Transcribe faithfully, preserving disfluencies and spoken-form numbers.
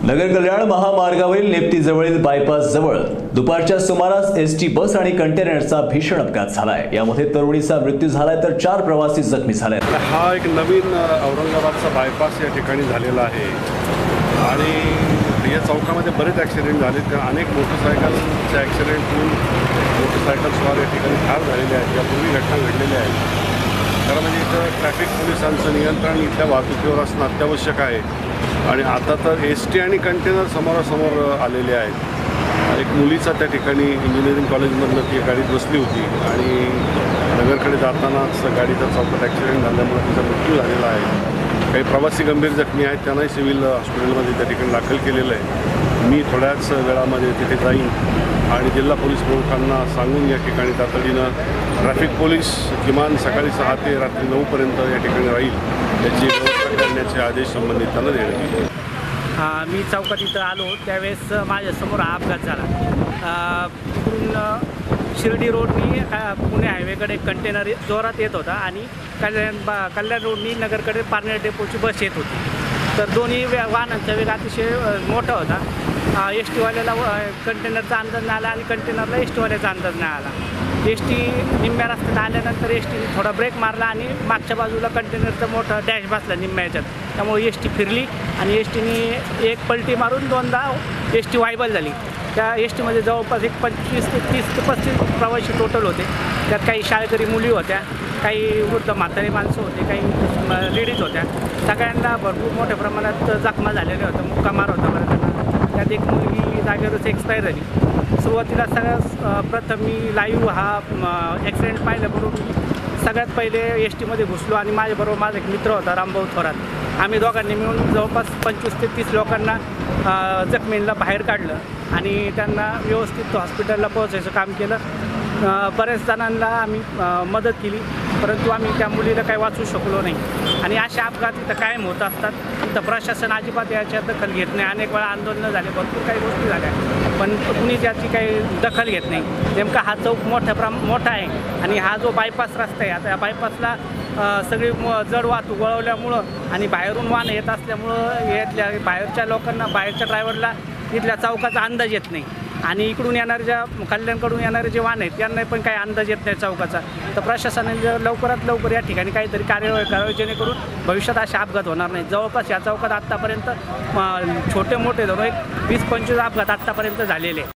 नगर कल्याण महामार्गावरील नेप्तीजवळील बायपास जवळ दुपारच्या सुमारास एसटी बस आणि कंटेनरचा भीषण अपघात झालाय। यामध्ये तरुणीचा मृत्यू झालाय तर चार प्रवासी जखमी झाले। हा एक नवीन औरंगाबादचा बायपास या ठिकाणी झालेला आहे आणि या चौकामध्ये बरेच ॲक्सिडेंट झालेत। कारण अनेक मोटरसायकलचे ॲक्सिडेंट होऊन मोटरसायकल स्वार या ठिकाणी ठार झालेले आहेत। यापूर्वी घटना घडलेल्या आहेत। कारण म्हणजे इथं ट्रॅफिक पोलिसांचं नियंत्रण इथल्या वाहतुकीवर असणं अत्यावश्यक आहे आणि आता तर एस टी आणि कंटेनर समोरासमोर आलेले आहेत। एक मुलीचा त्या ठिकाणी इंजिनिअरिंग कॉलेजमधनं ती गाडीत बसली होती आणि नगरकडे जातानाच गाडीचा चौकात ॲक्सिडेंट झाल्यामुळे तिचा मृत्यू झालेला आहे। काही प्रवासी गंभीर जखमी आहेत, त्यांनाही सिव्हिल हॉस्पिटलमध्ये त्या ठिकाणी दाखल केलेलं आहे। मी थोड्याच वेळामध्ये तिथे जाईन आणि जिल्हा पोलीस प्रमुखांना सांगून या ठिकाणी तातडीनं ट्रॅफिक पोलीस किमान सकाळी सहा ते रात्री नऊपर्यंत या ठिकाणी राहील याची व्यवस्था करण्याचे आदेश संबंधितांना देण्यात येईल। मी चौकात इथं आलो त्यावेळेस माझ्यासमोर हा अपघात झाला। तिकडून शिर्डी रोडनी पुणे हायवेकडे कंटेनर जोरात येत होता आणि कल्याण बा कल्याण रोडनी नगरकडे पारनेर डेपोची बस येत होती। तर दोन्ही वाहनांचा वेग अतिशय मोठा होता। एस टीवाल्याला कंटेनरचा अंदाज नाही आला आणि कंटेनरला एस टीवाल्याचा अंदाज नाही आला। एस टी निम्म्या रस्त्यात आल्यानंतर एस टीने थोडा ब्रेक मारला आणि मागच्या बाजूला कंटेनरचं मोठं डॅश बसला निम्म्या याच्यात। त्यामुळे एस टी फिरली आणि एस टीने एक पलटी मारून दोनदा एस टी वायबल झाली। त्या एस टीमध्ये जवळपास एक पंचवीस ते तीस ते पस्तीस प्रवासी टोटल होते। त्यात काही शाळकरी मुली होत्या, काही वृद्ध म्हातारी माणसं होते, काही लेडीज होत्या। सगळ्यांना भरपूर मोठ्या प्रमाणात जखमा झालेल्या होत्या, मुक्का मार होता बरं त्यांना। त्यात एक मुलगी जागेवरच एक्सपायर झाली। सुरुवातीला सगळ्यात प्रथम मी लाईव्ह हा ॲक्सिडेंट पाहिल्याबरोबर सगळ्यात पहिले एस टीमध्ये घुसलो आणि माझ्याबरोबर माझा एक मित्र होता रामभाऊ थोरात। आम्ही दोघांनी मिळून जवळपास पंचवीस ते तीस लोकांना जखमींना बाहेर काढलं आणि त्यांना व्यवस्थित हॉस्पिटलला पोहोचायचं काम केलं। बऱ्याच जणांना आम्ही मदत केली, परंतु आम्ही त्या मुलीला काही वाचवू शकलो नाही। आणि अशा अपघात इथं कायम होत असतात। इथं प्रशासन अजिबात याच्यात दखल घेत नाही। अनेक वेळा आंदोलनं झाले, भरपूर काही गोष्टी झाल्या, पण कुणी त्याची काही दखल घेत नाही। नेमका हा चौक मोठ्या प्रमा मोठा आहे आणि हा जो बायपास रस्ता आहे, आता या बायपासला सगळी जड वाहतूक वळवल्यामुळं आणि बाहेरून वाहन येत असल्यामुळं यातल्या बाहेरच्या लोकांना, बाहेरच्या ड्रायव्हरला इथल्या चौकाचा अंदाज येत नाही आणि इकडून येणारे ज्या कल्याणकडून येणारे जे वाहन आहेत त्यांना पण काही अंदाज येत नाही चौकाचा। तर प्रशासनाने जर लवकरात लवकर या ठिकाणी काहीतरी कार्यवाही करावी जेणेकरून भविष्यात असे अपघात होणार नाही। जवळपास या चौकात आत्तापर्यंत छोटे मोठे धरून एक वीस पंचवीस अपघात आत्तापर्यंत झालेले